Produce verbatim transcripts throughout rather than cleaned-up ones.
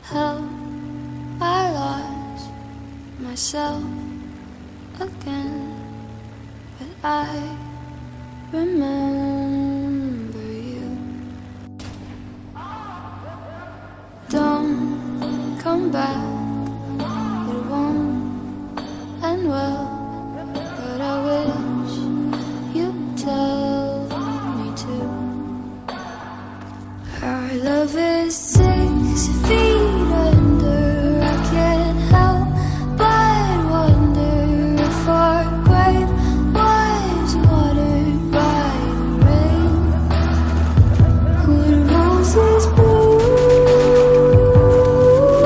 How I lost myself again, but I remember you. Don't come back, it won't end well, but I wish you'd tell me to. Our love is six feet under, I can't help but wonder if our grave was watered by the rain. Would roses bloom?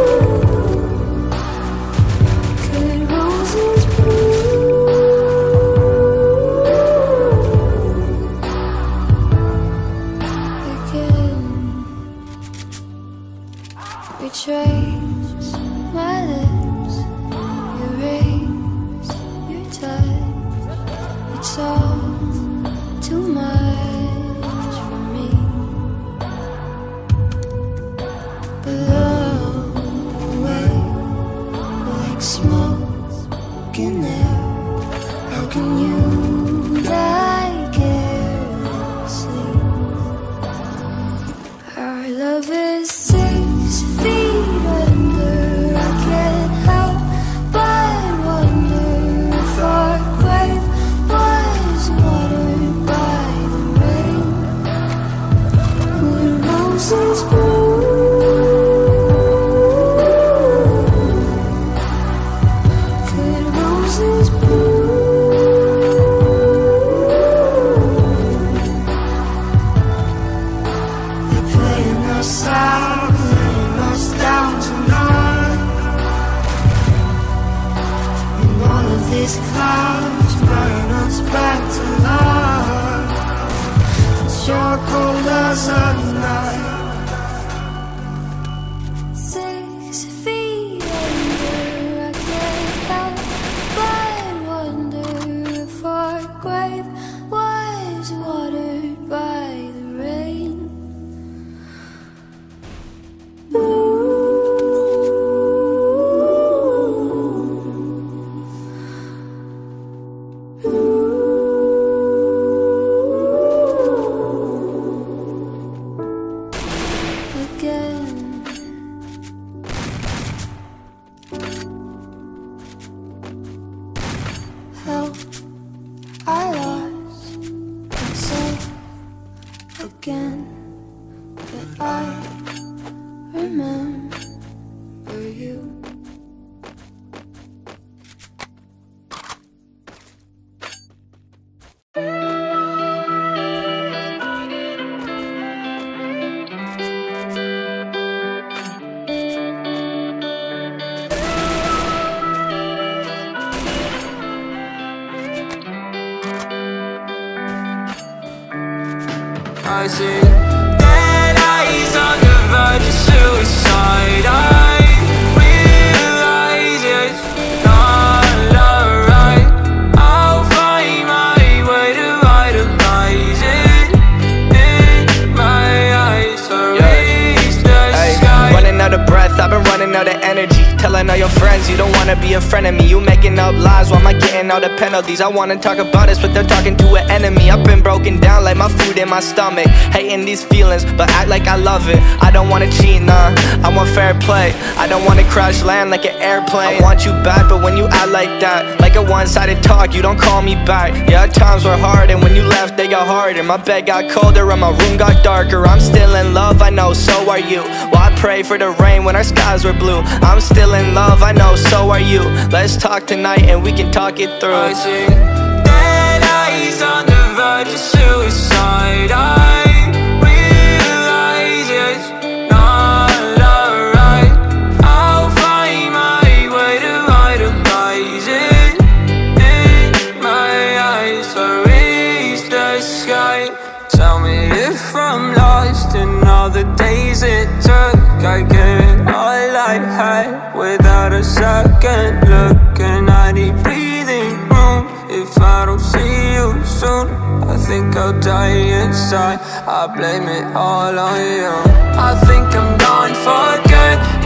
Could roses bloom again? Retrace my lips, erase your touch. It's all too much for me. Blow away like smoke in air. How can you lie carelessly? Our love is six feet under, I can't help but wonder if our grave was watered by the rain. Would roses bloom? Could roses bloom? They're playing us out, laying us down tonight. And all of these clouds bring us back to life. It's your cold as a night. Six feet under, I can't help but wonder if our grave was watered by the rain. Again, how I lost myself again, but I remember you. I see dead eyes on the verge of suicide. I realize it's not alright. I'll find my way to idolize it in my eyes. I reach the sky. Running out of breath, I've been running out of energy. Telling all your friends you don't wanna be a friend of me. You making up lies, why am I getting all the penalties? I wanna talk about this, but they're talking to an enemy. I've been broken down like my food in my stomach. Hating these feelings, but act like I love it. I don't wanna cheat, nah, I want fair play. I don't wanna crash land like an airplane. I want you back, but when you act like that, like a one-sided talk, you don't call me back. Yeah, our times were hard, and when you left, they got harder. My bed got colder, and my room got darker. I'm still in love, I know, so are you. Well, I pray for the rain when our skies were blue. I'm still in love, I know, so are you. Let's talk tonight and we can talk it through. I see dead eyes on the verge of suicide. I realize it's not alright. I'll find my way to idolize it in my eyes. I reach the sky. Tell me if I'm lost in all the days it took. I get all I had without a second look, and I need breathing room. If I don't see you soon, I think I'll die inside. I blame it all on you. I think I'm gone for good.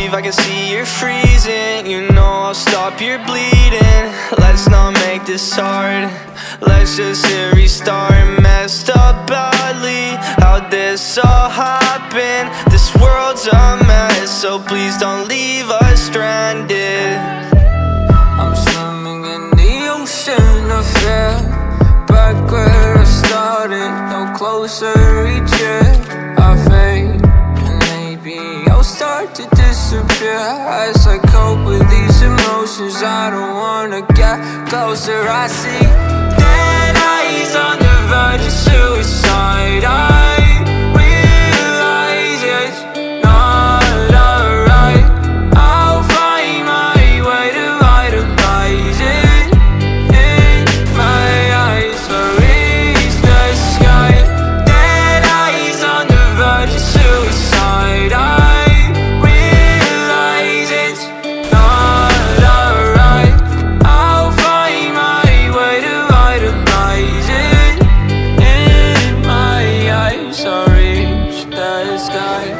leave, I can see you're freezing. You know I'll stop your bleeding. Let's not make this hard. Let's just hit restart. Messed up badly, how'd this all happen? This world's a mess, so please don't leave us stranded. I'm swimming in the ocean of fear, back where I started, no closer reach it. I fade, and maybe I'll start to disappear as I cope with these emotions. I don't wanna get closer. I see dead eyes on the verge of suicide. I realize it's not alright. I'll find my way to idolize it. In my eyes, I reach the sky. Dead eyes on the verge of suicide. I realize it's not alright. I'll find my way to idolize it. In my eyes, I reach the sky.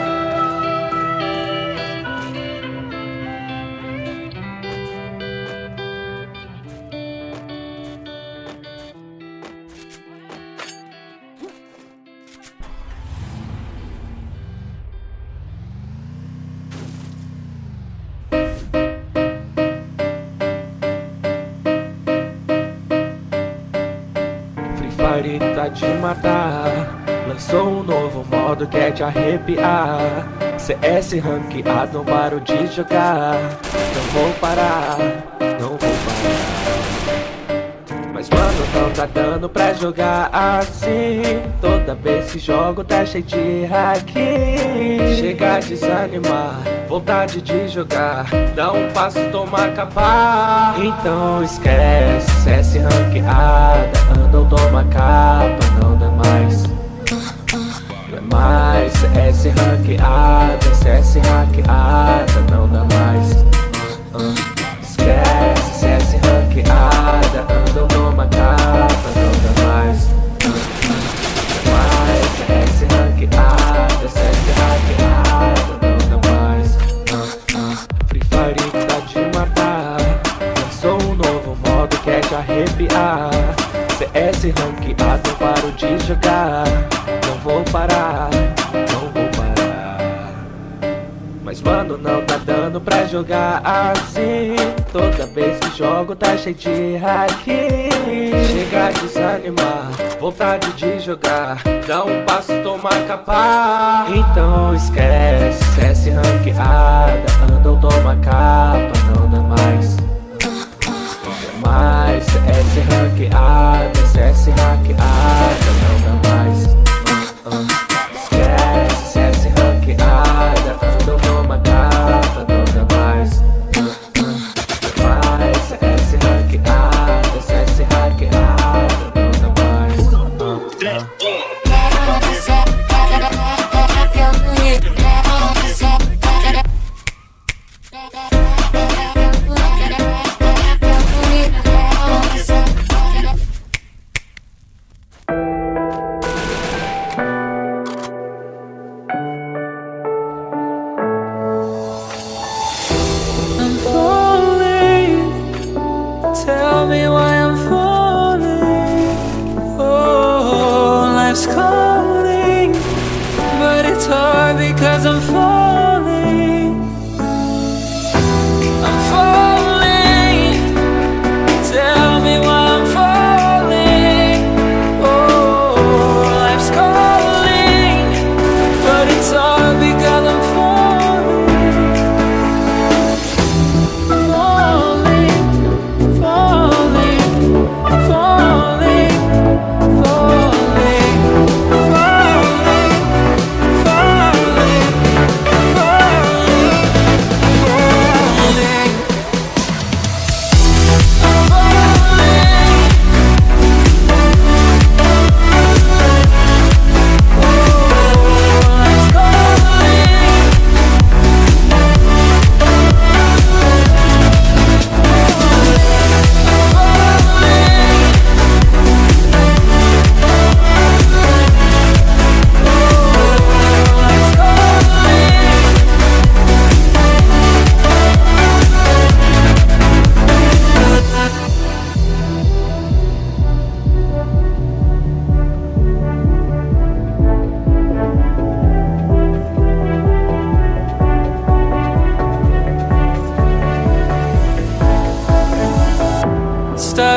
Free Fire tá de matar. Lançou um novo modo que é de arrepiar. C S ranqueado, não paro de jogar. Não vou parar, não vou parar. Mas mano, não tá dando pra jogar assim. Toda vez que jogo tá cheio de hack. Chega a desanimar, vontade de jogar. Dá um passo, toma capa. Então esquece, C S ranqueada. Anda ou toma capa, não dá mais. Não é mais, C S ranqueada. C S ranqueada, não dá mais. uh, Esquece, C S ranqueada. Anda ou toma capa, não dá mais. uh, Não é mais, C S ranqueada. C S ranqueada, não dá mais. uh, uh. Free Fire tá de matar. Lançou um novo modo que é de arrepiar. C S ranqueado, não paro de jogar. Não vou parar, não vou parar. Mas mano, não tá dando pra jogar assim. Toda vez que jogo tá cheio de hack. Chega a desanimar, vontade de jogar. Dá um passo, toma capa. Então esquece, C S ranqueada. Anda ou toma capa, não dá mais. Mais, C S ranqueada, C S ranqueada, não dá mais. uh, uh. Esquece, C S ranqueada. Anda ou toma capa, não dá mais. uh, uh. Mais, C S ranqueada, C S ranqueada, não dá mais. uh, uh. I'm falling. Tell me why I'm falling. Oh, life's calling, but it's hard because I'm falling. I'm falling. Tell me why I'm falling. Oh, life's calling, but it's hard because I'm falling. Falling, falling.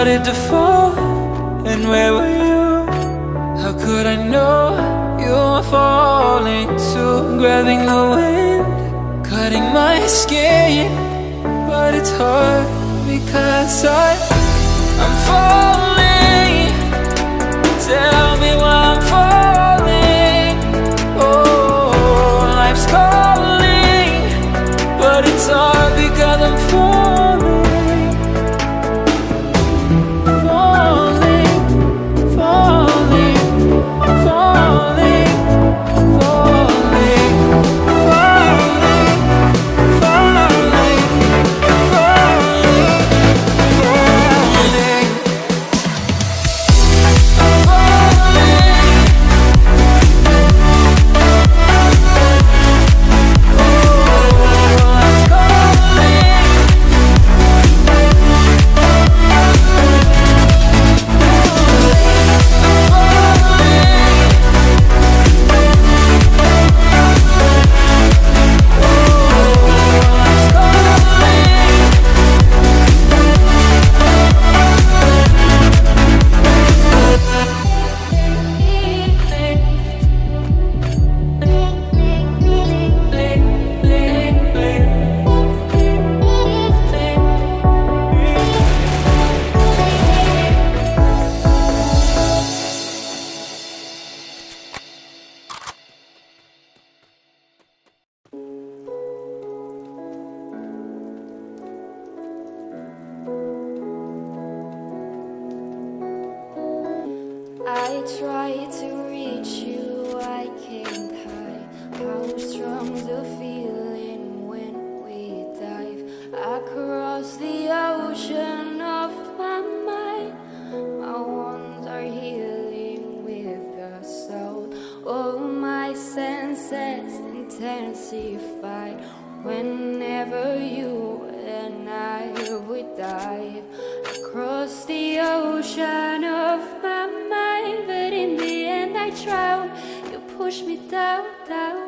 started to fall, and where were you? How could I know you were falling too? Grabbing the wind, cutting my skin, but it's hard because I, I'm falling. Tell me why I'm falling. Oh, life's calling, but it's hard because I'm falling. Falling, falling, falling, falling, falling, falling, falling, I try to reach you, I can't hide how strong the feeling when we dive across the ocean of my mind. My wounds are healing with the soul. All my senses intensified whenever you and I would dive across the ocean of my mind. But in the end I drown, you push me down, down.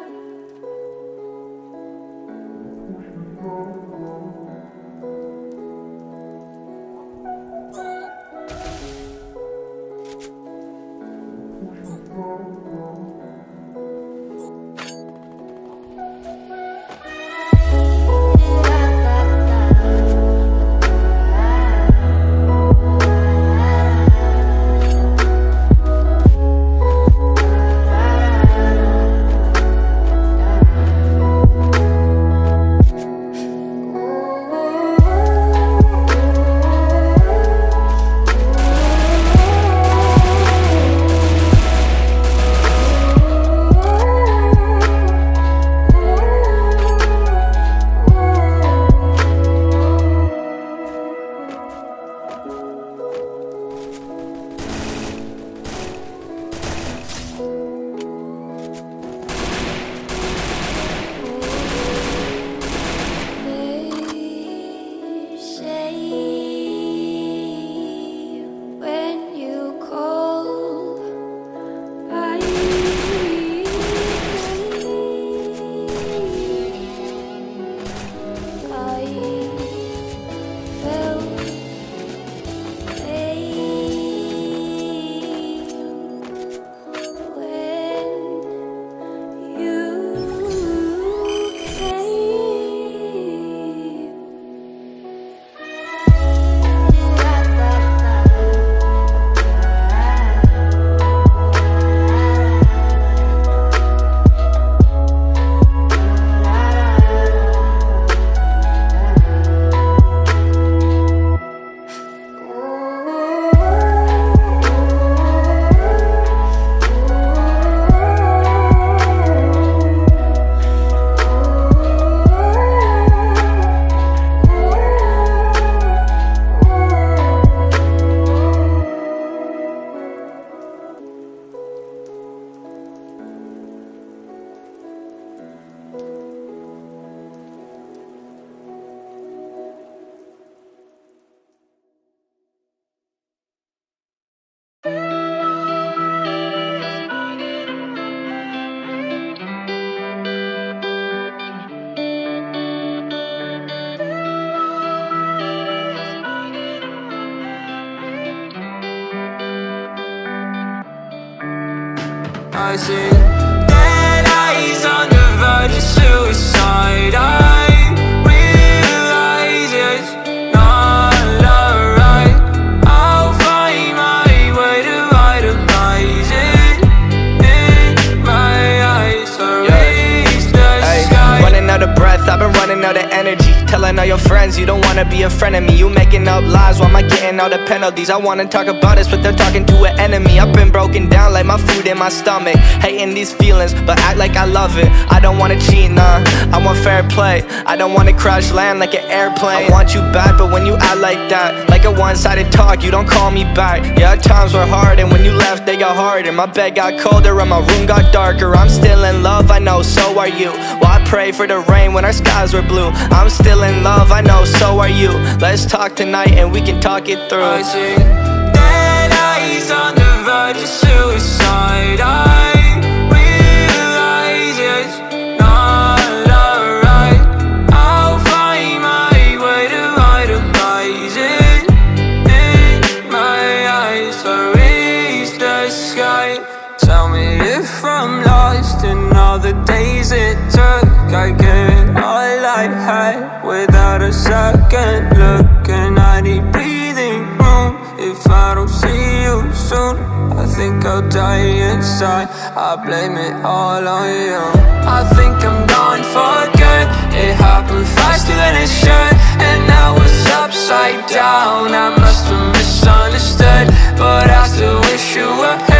I see dead eyes on the verge of suicide. I realize it's not alright. I'll find my way to idolize it. In my eyes, I reach the sky. Running out of breath, I've been running out of energy. Telling all your friends you don't wanna be a friend of me. You making up lies, why am I getting all the penalties? I wanna talk about this, but they're talking to an enemy. I've been broken down like my food in my stomach. Hating these feelings, but act like I love it. I don't wanna cheat, nah, I want fair play. I don't wanna crash land like an airplane. I want you back, but when you act like that, like a one-sided talk, you don't call me back. Yeah, times were hard, and when you left, they got harder. My bed got colder, and my room got darker. I'm still in love, I know, so are you. Well, I pray for the rain when our skies were blue. I'm still in love, I know, so are you. Let's talk tonight and we can talk it through. I see dead eyes on the verge of suicide. I realize it's not alright. I'll find my way to idolize it. In my eyes, I reach the sky. Tell me if I'm lost in all the days it took. I get all I had without a second look, and I need breathing room. If I don't see you soon, I think I'll die inside. I blame it all on you. I think I'm gone for good. It happened faster than it should, and now it's upside down. I must have misunderstood, but I still wish you were